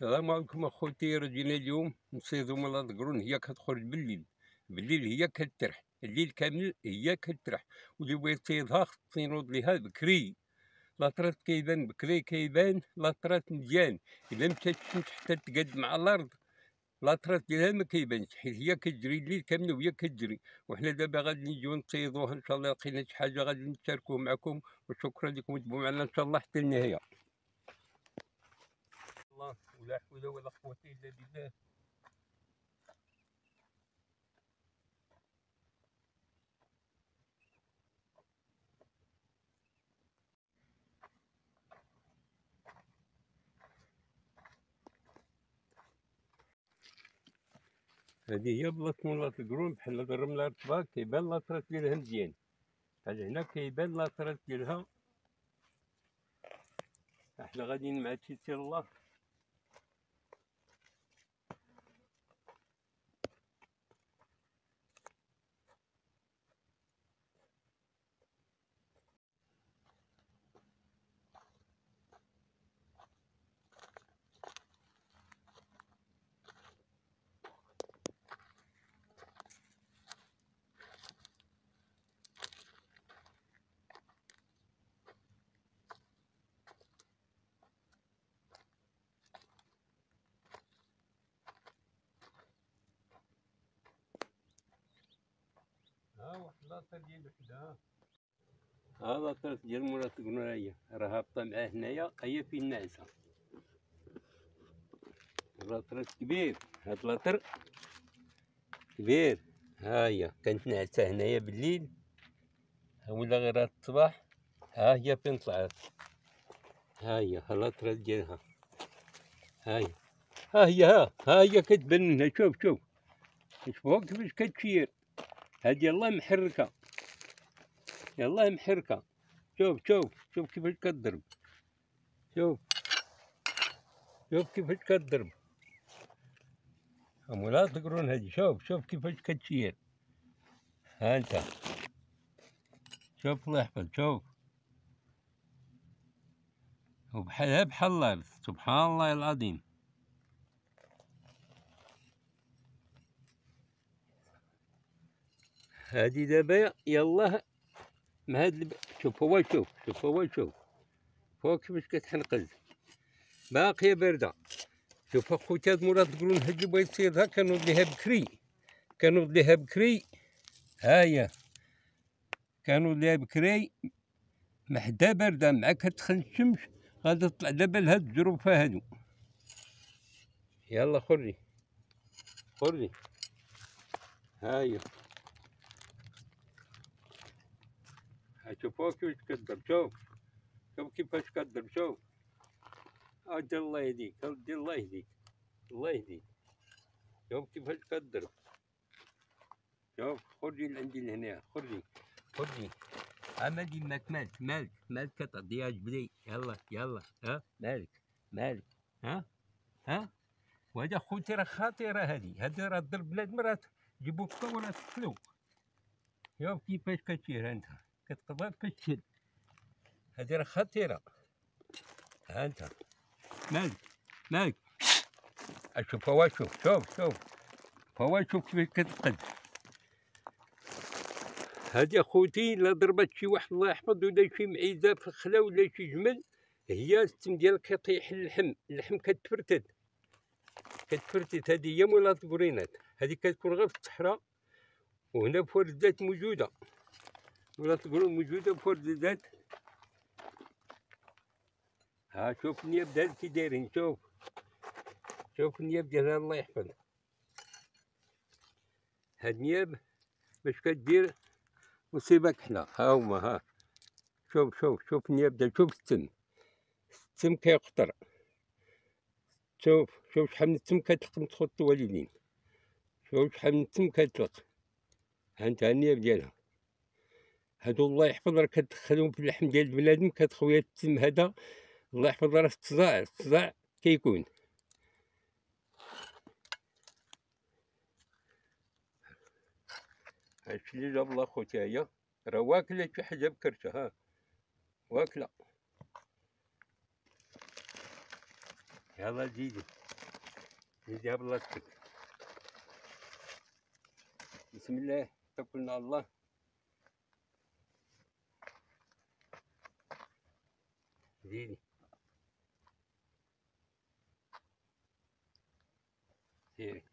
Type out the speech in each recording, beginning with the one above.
السلام عليكم اخوتي. رجينا اليوم نصيدو من القرون. هي كتخرج بالليل، بالليل هي كترح، الليل كامل هي كترح. واللي بغى يصيدها خص ينوض ليها بكري، لا طرات كيبان بكري كيبان، لا طرات مزيان. الا مشات الشمس حتى تقاد مع الارض لا طرات ديالها ما كيبانش، حيت هي كتجري الليل كامل وهي كتجري. وحنا دابا غادي نجيو نصيدوها ان شاء الله. لقينا شي حاجه غادي نشاركوه معكم، وشكرا لكم تبقوا معنا ان شاء الله حتى النهايه. الله ولا حول ولا قوة إلا بالله. هذه هي بلاصة مولات القرون، بحال هاد الرملة رطبة كيبان لاطرات ديالها مزيان. بحال هنا كيبان لاطرات ديالها. حنا غاديين مع تيسير الله. ها واحد لاطر ديال وحدها، ها لاطرات ديال مولات القرون. هي راه هابطة معاه هنايا، هي فين ناعسة. لاطرات كبير، هاد لاطر كبير. ها هي كانت ناعسة هنايا بالليل، ولا غير هاد الصباح. ها هي فين طلعت. ها هي لاطرات ديالها. ها هي، ها هي كتبان من هنا. شوف شوف شوفوها كيفاش كتشير. هادي يلاه محركة، يلاه محركة. شوف شوف شوف كيفاش كتضرب. شوف شوف كيفاش كتضرب. مولا تقرون هادي. شوف شوف كيفاش كتشير. ها انت شوف الله يحفظ. شوف وبحالها بحال الارض. سبحان الله العظيم. هادي دابا يلاه مع هاد شوف هو، شوف هو، شوف كيفاش كتحنقز، باقية باردة. شوف اخوتي هاد مراد تقولون هاد اللي بغا يصيدها كنوض ليها بكري، كنوض ليها بكري. هاهي كنوض ليها بكري، محدا باردة، مع كتدخل الشمس غادي تطلع دابا لهاد الجروفة هادو. يلا خري خري. هاهي شوفوها كيفاش كتضرب. شوف شوف كيفاش كتضرب. شوف أودي الله يهديك، أودي الله يهديك، الله يهديك. شوف كيفاش كتضرب. شوف خرجي لعندي لهنا، خرجي خرجي. مالي مالك كتعضيها جبلي. يلا يلا. ها مالك ها. وهذا خوتي راه خطيرة. هادي راه ضرب بنادم راه تجيبو كفا ولا تقتلو. شوف كيفاش كتشير انت، كتقبض كتشد. هادي راه خطيرة. ها انت مالك. شوف هو، شوف هو، شوف كيفاش كتقد. هادي اخوتي لا ضربت شي واحد الله يحفظ، ولا شي معيزة في الخلا ولا شي جمل، هي السم ديالك كيطيح اللحم كتفرتد. هادي هي مولات القرينات. هادي كتكون غير في الصحراء، وهنا بفرزات موجودة. مولات القرون موجودة بفرزات. ها شوف النياب ديالها كي دايرين. شوف النياب ديالها الله يحفظ. هاد النياب باش كدير مصيبة كحلة. ها هما. ها شوف النياب ديال. شوف السم كيقطر. شوف شحال من السم كتلق من تخط الوالدين. شوف شحال من السم كتلق. ها انت النياب ديالها. هادو الله يحفظ راه كتدخلهم في اللحم ديال بنادم، كتخوي هاد السم هذا الله يحفظ. راه الصداع كيكون. هادشي اللي جاب الله خوتي. هي راه واكلة شي حاجة بكرشة. ها واكلة. يلا زيدي. يجاب بلاصتك. بسم الله توكلنا على الله. زيدي سيري.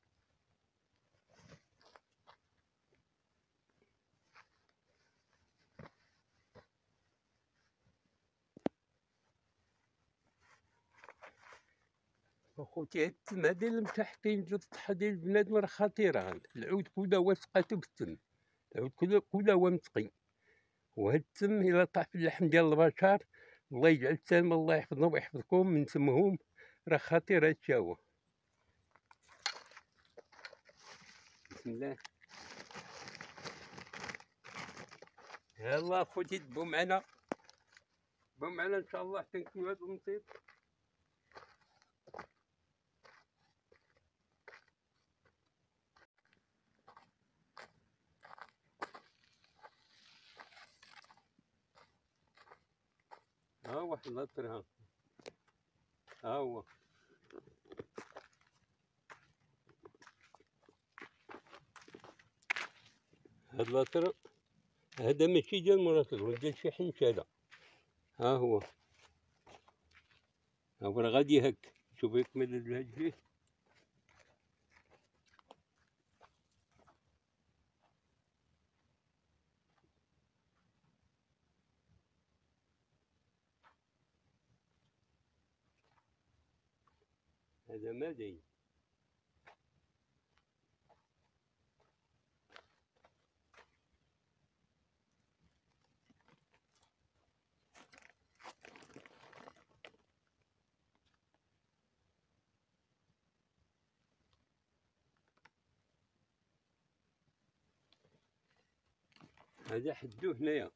اخوتي هاد التم هادي اللي متحقين الصحة ديال البنادم راه خطيرة. العود كله هو ثقته بالتم، العود كله هو متقي. وهاد التم إلا طاح في اللحم ديال البشر، الله يجعل السلامة، الله يحفظهم ويحفظكم من تمهم، راه خطير هادشي هو. بسم الله. يلا خوتي دبوا معنا، دبوا معنا ان شاء الله حتى نكملوا هاد المصيب. ها هو حلاطر، ها هو. هاد لاطر هذا ماشي ديال مرات الولد، ديال شي حنش هذا. ها هو، ها هو راه غادي هك. شوف يكمل الهاد فيه. هذا ما داين. هذا حدو هنايا.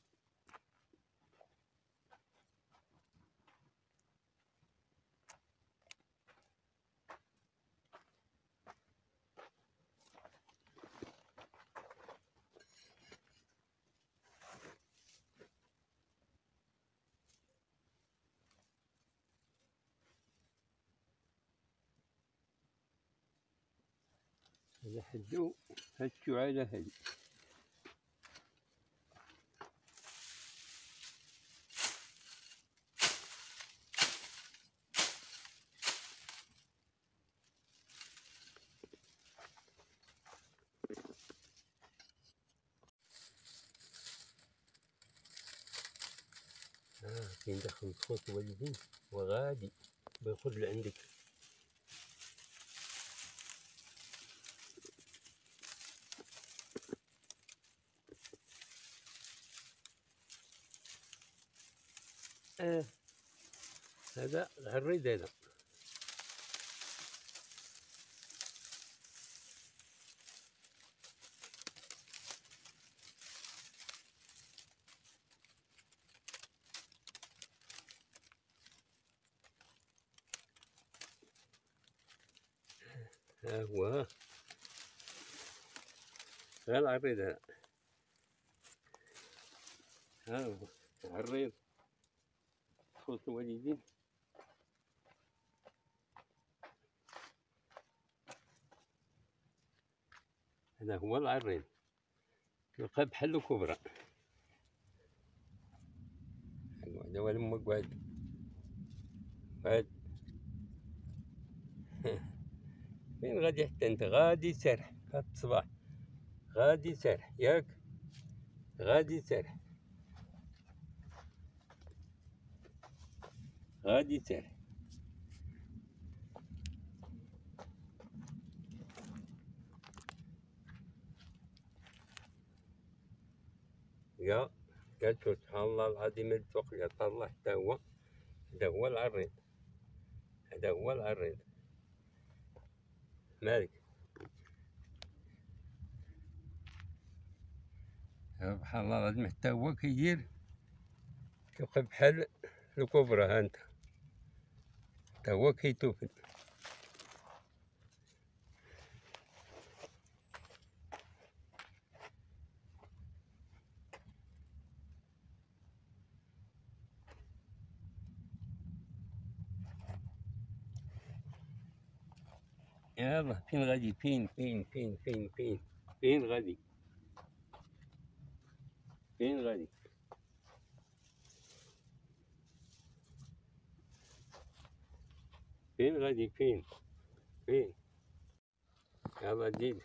هذا حدو هاد الشعالة هادي. كاين داخل الخوت والدين وغادي بياخد اللي عندك. هذا الريد هذا. ها هو غير العريض هذا. ها هو العريض خوت الوالدين. هذا هو العريض، تلقاه بحال الكبرى. هذا هو المقعد. فين غادي حتى انت؟ غادي سرح هاد الصباح، غادي سرح ياك، غادي سرح، غادي سرح. يا قالت سبحان الله العظيم الفوق يا الله. حتى هو، هذا هو العريض، هذا هو العريض. مالك؟ سبحان الله العظيم حتى هو كيدير، كيبقى بحال الكبرى. ها انت حتى هو كيتوفن. يلا فين غادي؟ فين غادي؟ فين غادي؟ فين غادي؟ فين؟ يلا جيد.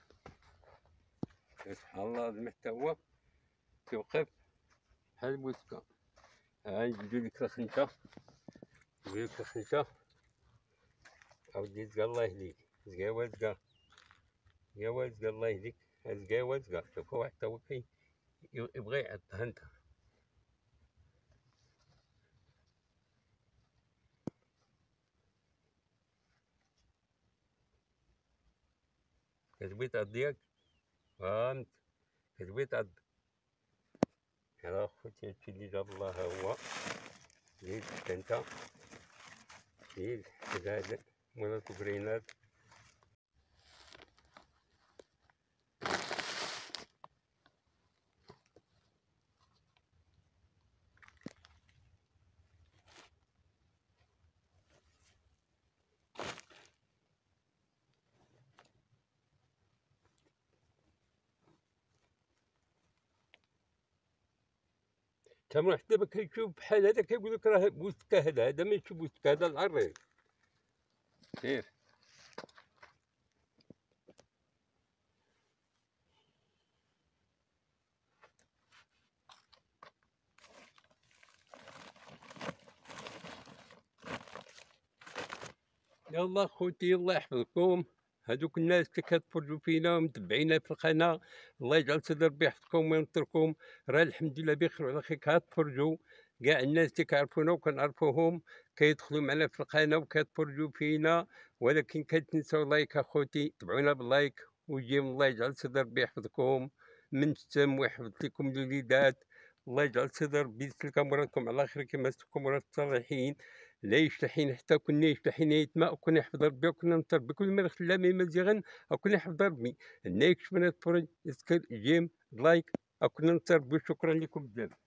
سبحان الله العظيم حتى هو توقف بحال البوسكة. ها نجبدو ديك الخنشة، نجبدو ديك الخنشة. أودي زقا الله يهديك، زقاوة زقا، زقاوة زقا الله يهديك، زقاوة زقا. شوف هو حتى هو يبغي يعطها انت. كتبغي تعض ياك؟ فهمت، كتبغي تعض. يلا خوتي هادشي اللي جاب الله هو. زيد حتى انت، زيد حتى هاد مولا الكبرينات. كان واحد دابا كيشوف بحال هذا كيقول لك راه بوسكا، هذا ماشي بوسكا، هذا العريض. سير. يلا خوتي الله يحفظكم. هذوك الناس اللي كتفرجوا فينا ومتبعينا في القناة، الله يجعل سيدي ربي يحفظكم وينصركم. راه الحمد لله بخير وعلى خير. كتفرجوا كاع الناس اللي كيعرفونا وكنعرفوهم كيدخلوا معنا في القناة وكيتفرجوا فينا، ولكن كتنساو لايك اخوتي. تبعونا باللايك وجيم. الله يجعل سيدي ربي يحفظكم من السم ويحفظ لكم الوليدات. الله يجعل سيدي ربي يسلك اموركم على خير كما سلكم امور الصالحين. لا يشتحين حتى كنا يشتحين يتما وكنا يحفظ ربي وكنا ننصر بكل ما خلا من مزيغن وكنا يحفظ ربي. النايك شفنا تفرج يسكر جيم لايك وكنا ننصر بشكرا لكم بزاف.